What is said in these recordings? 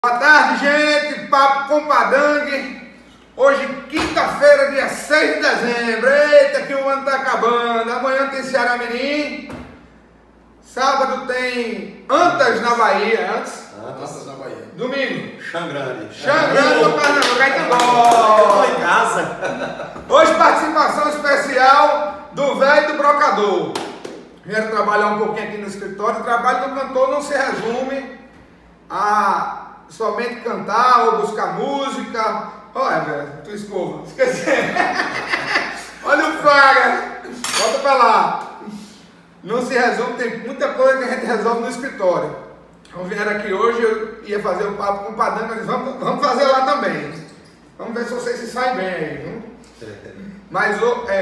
Boa tarde, gente. Papo com Padangue. Hoje, quinta-feira, dia 6 de dezembro. Eita, que o ano tá acabando. Amanhã tem Ceará Mirim. Sábado tem Antas na Bahia. Antas na Bahia. Domingo. Xangrande do Pernambuco. Gaitambó. Estou em casa. Hoje, participação especial do velho do brocador. Vieram trabalhar um pouquinho aqui no escritório. O trabalho do cantor não se resume a somente cantar ou buscar música. Olha, velho, tu escova. Esqueci. Olha o Fraga. Volta pra lá. Não se resume, tem muita coisa que a gente resolve no escritório. Então vieram aqui hoje, eu ia fazer o papo com o Padangue, mas vamos fazer lá também. Vamos ver se vocês se saem bem aí, viu? Mas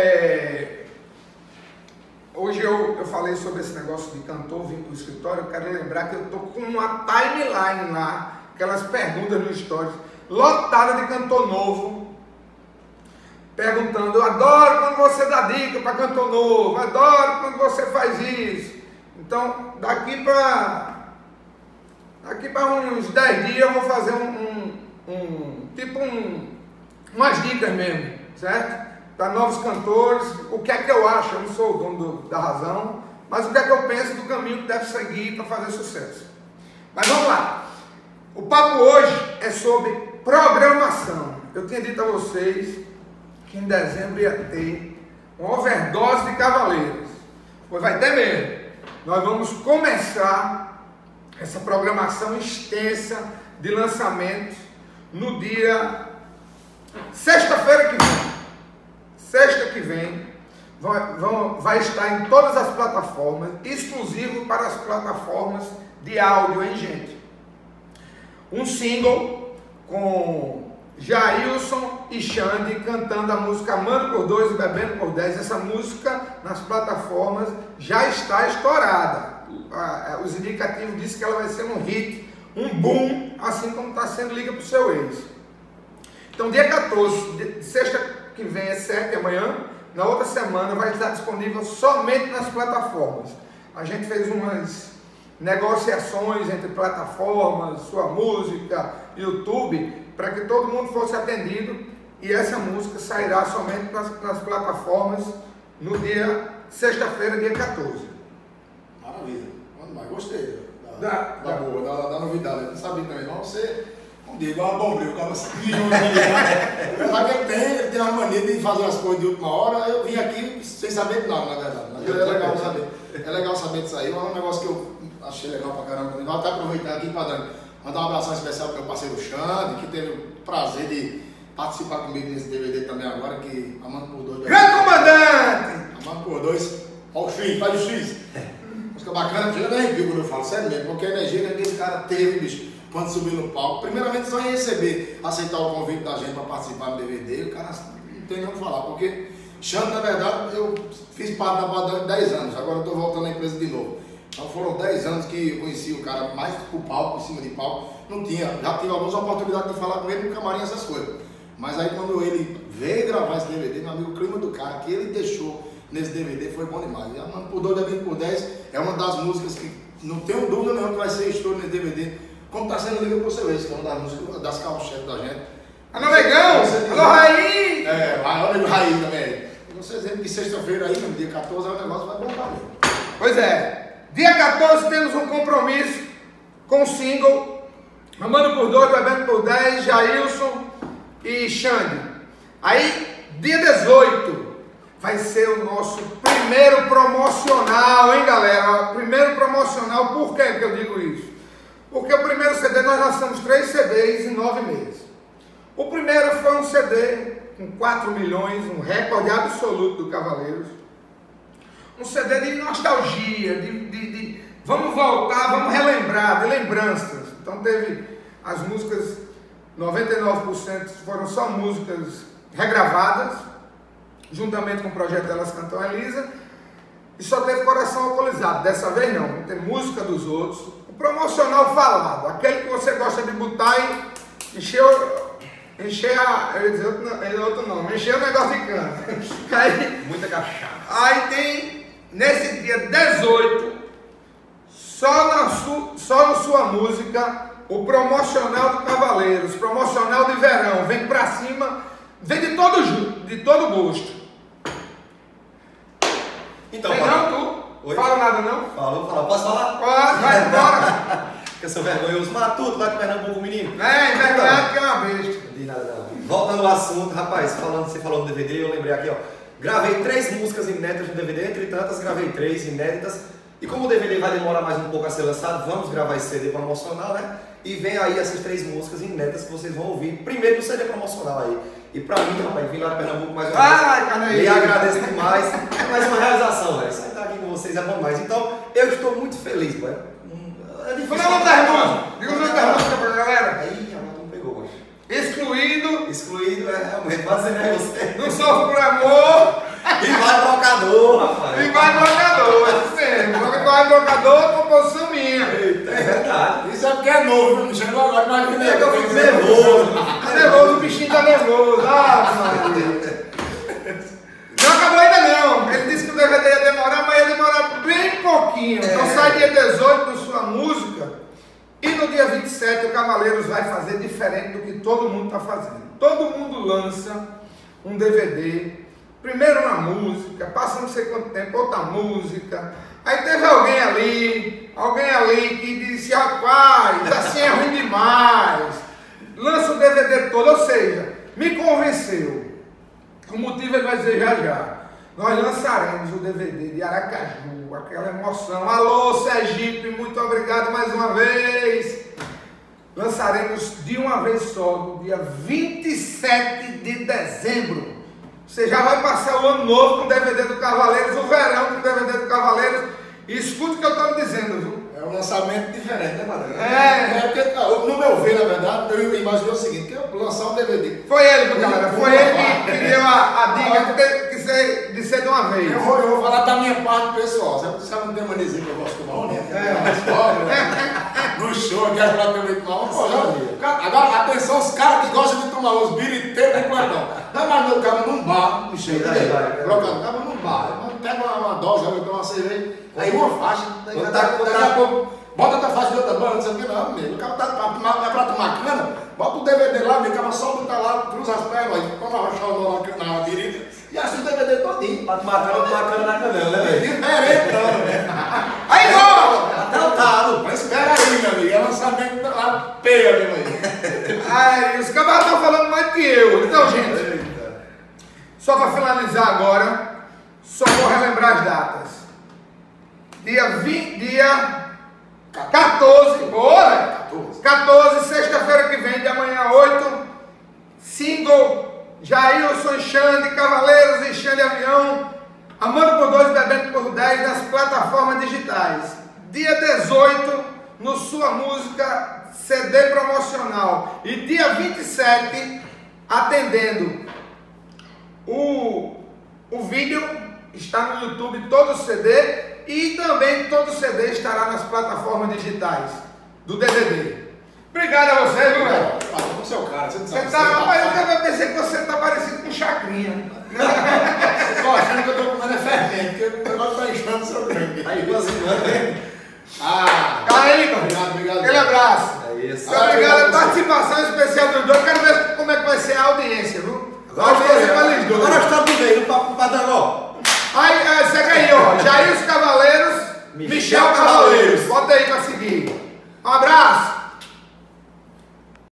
hoje eu falei sobre esse negócio de cantor vir para o escritório. Eu quero lembrar que eu estou com uma timeline lá, aquelas perguntas no stories, lotada de cantor novo, perguntando: eu adoro quando você dá dica para cantor novo, adoro quando você faz isso. Então, daqui para uns 10 dias eu vou fazer umas dicas mesmo, certo? Para novos cantores, o que é que eu acho, eu não sou o dono da razão, mas o que é que eu penso do caminho que deve seguir para fazer sucesso. Mas vamos lá. O papo hoje é sobre programação. Eu tinha dito a vocês que em dezembro ia ter uma overdose de cavaleiros. Pois vai ter mesmo. Nós vamos começar essa programação extensa de lançamentos no dia sexta-feira que vem. Sexta que vem vai estar em todas as plataformas, exclusivo para as plataformas de áudio, hein, gente? Um single com Jailson e Xande cantando a música Amando por 2 e Bebendo por 10. Essa música nas plataformas já está estourada. Os indicativos dizem que ela vai ser um hit, um boom, assim como está sendo Liga para o Seu Ex. Então, dia 14, sexta que vem é 7, amanhã, na outra semana vai estar disponível somente nas plataformas. A gente fez umas negociações entre plataformas, sua música, YouTube, para que todo mundo fosse atendido, e essa música sairá somente nas plataformas no dia sexta-feira, dia 14. Maravilha, gostei da novidade. Eu não sabia também, não. Você, como digo, uma bombril, o cara se ele tem uma mania de fazer as coisas de última hora. Eu vim aqui sem saber de nada, na verdade. Mas é legal saber. É legal saber disso aí. É um negócio que eu achei legal pra caramba. Vou até aproveitar aqui para mandar um abração especial para o meu parceiro Xande, que teve o prazer de participar comigo nesse DVD também agora, que Amando por 2. Grande comandante! Amando por 2. Olha o X, faz o X. Música bacana, chega nem arrepio quando eu falo, sério mesmo, porque a energia que esse cara teve, bicho, quando subiu no palco. Primeiramente, só em aceitar o convite da gente para participar do DVD, o cara não tem nem o que falar, porque Xande, na verdade, eu fiz parte da banda há 10 anos, agora eu estou voltando à empresa de novo. Então foram 10 anos que eu conheci o cara mais pro palco, em cima de palco. Não tinha, já tive algumas oportunidades de falar com ele no camarim, essas coisas. Mas aí quando ele veio gravar esse DVD, meu amigo, o clima do cara que ele deixou nesse DVD foi bom demais. E Amando por 2, Bebendo por 10 é uma das músicas que não tenho dúvida nenhuma que vai ser estouro nesse DVD, como está sendo Liga para o Seu Ex, que é uma das músicas das carro-chefe da gente. Alô, Negão! Alô, Raí! Alô, Raí também. E vocês dizendo que sexta-feira aí, no dia 14, o negócio vai bombar mesmo. Pois é. Dia 14 temos um compromisso com o single Amando por 2, Bebendo por 10, Jailson e Xande. Aí, dia 18, vai ser o nosso primeiro promocional, hein, galera? Primeiro promocional, por que eu digo isso? Porque o primeiro CD, nós lançamos 3 CDs em 9 meses. O primeiro foi um CD com 4 milhões, um recorde absoluto do Cavaleiros. Um CD de nostalgia, de vamos voltar, vamos relembrar, de lembranças. Então teve as músicas, 99% foram só músicas regravadas, juntamente com o projeto Elas Cantam Elisa, e só teve Coração Alcoolizado. Dessa vez não tem música dos outros. O promocional falado, aquele que você gosta de botar e encher o negócio de canto. Aí, muita cachaça. Aí tem, nesse dia 18, só na sua música, o promocional do Cavaleiros, promocional de verão, vem pra cima, vem de todo gosto. Então, Vem não, tu? Oi? Fala nada não? Fala. Posso falar? Vai embora. Que eu sou vergonhoso, matuto lá de Pernambuco, menino. É, envergonhado que é uma besta. Não diz nada não. Voltando ao assunto, rapaz, você falou no DVD, eu lembrei aqui, ó. Gravei 3 músicas inéditas no DVD, entre tantas, gravei 3 inéditas. E como o DVD vai demorar mais um pouco a ser lançado, vamos gravar esse CD promocional, né? E vem aí essas 3 músicas inéditas que vocês vão ouvir primeiro no CD promocional aí. E pra mim, rapaz, vim lá de Pernambuco mais uma vez. E agradeço demais. É mais uma realização, velho. Sentar aqui com vocês é bom demais. Então, eu estou muito feliz, velho. É difícil. Diga o nome da música. Diga o nome da música pra galera. Aí, agora não pegou, macho. Excluído. Excluído, realmente, pode ser, né, você? Não sofre por amor. E vai trocador, rapaz. E vai trocador, é isso mesmo. Vai trocador, composição minha. Eita, é verdade. Isso é porque é novo, não chegou agora, imagina É que eu fico nervoso. Tá nervoso, o bichinho tá nervoso. Maria. Não acabou ainda não. Ele disse que o DVD ia demorar, mas ia demorar bem pouquinho. Então sai dia 18 com sua música. E no dia 27 o Cavaleiros vai fazer diferente do que todo mundo está fazendo. Todo mundo lança um DVD, primeiro uma música, passa não sei quanto tempo, outra música. Aí teve alguém ali que disse, rapaz, assim é ruim demais. Lança o DVD todo, ou seja, me convenceu. O motivo ele vai dizer já. Nós lançaremos o DVD de Aracaju, aquela emoção. Alô, Sergipe, muito obrigado mais uma vez. Lançaremos de uma vez só, no dia 27 de dezembro. Você já vai passar o ano novo com o DVD do Cavaleiros, o verão com o DVD do Cavaleiros. E escuta o que eu estou me dizendo, viu? É um lançamento diferente, né, Madalena? Porque, no meu ver, na verdade, eu imaginei o seguinte, que eu lançar um DVD. Foi ele, meu galera, foi ele que deu a dica de ter que ser de uma vez. Eu vou falar da minha parte pessoal. Sabe não tem manezinha que eu gosto de tomar, né? No show, eu quero falar também de tomar. Agora, atenção, os caras que gostam de tomar os biriteiros com platão. Não, mas o cara num bar, me chega aí, trocando, o cara num bar. Pega uma dose, vai tomar uma cerveja, aí uma faixa, daqui a pouco, bota outra faixa de outra banda, não sei o que, não, amigo. O cara tá pra tomar cana, bota o DVD lá, amigo, o cara só botar lá, cruza as pernas, aí toma uma rochada na birita e assiste o DVD todinho. Pra tomar cana na canela, né, velho? Diferente, não, velho. Aí, volta! Atrantado. Mas espera aí, meu amigo, é lançamento lá, peia mesmo aí. Ai, os camaradas estão falando mais que eu. Então, gente, só para finalizar agora, só vou relembrar as datas. Dia 14, boa, 14, sexta-feira que vem, de amanhã 8, single Jailson e Xande, Cavaleiros e Xande Avião, Amando por 2, Bebendo por 10 nas plataformas digitais. Dia 18, no Sua Música CD promocional. E dia 27, atendendo o vídeo, está no YouTube todo o CD. E também todo o CD estará nas plataformas digitais do DVD. Obrigado a você, viu, velho? Como seu cara, você Você tá, rapaz, eu pensei que você tá parecido com chacrinha. Vocês estão achando que eu tô comendo fermento, porque o negócio tá enchendo o seu grande. Aí, cozinhando, hein? Aí, obrigado. Aquele abraço. É isso. Muito obrigado. A participação especial dos dois. Quero ver como é que vai ser a audiência, viu? A audiência para eles dois. Agora está tudo aí, no papo Padangó. Aí, segue aí, ó. Jair os Cavaleiros, Michel Cavaleiros. Bota aí para seguir. Um abraço.